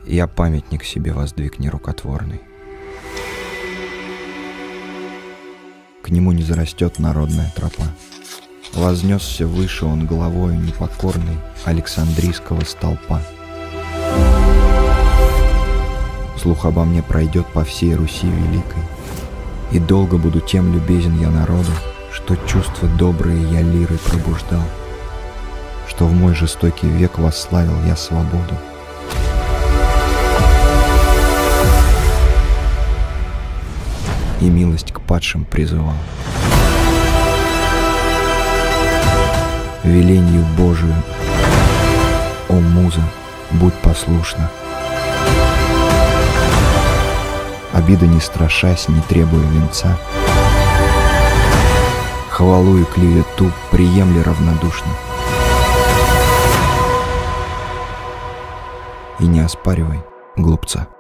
я памятник себе воздвиг нерукотворный. К нему не зарастет народная тропа. Вознесся выше он головою непокорной Александрийского столпа. Слух обо мне пройдет по всей Руси великой, и долго буду тем любезен я народу, что чувства добрые я лирой пробуждал, что в мой жестокий век восславил я свободу. И милость к падшим призывал. Веленью Божию, о муза, будь послушна. Обида не страшась, не требуя венца, хвалу и клевету приемли равнодушно. И не оспаривай глупца.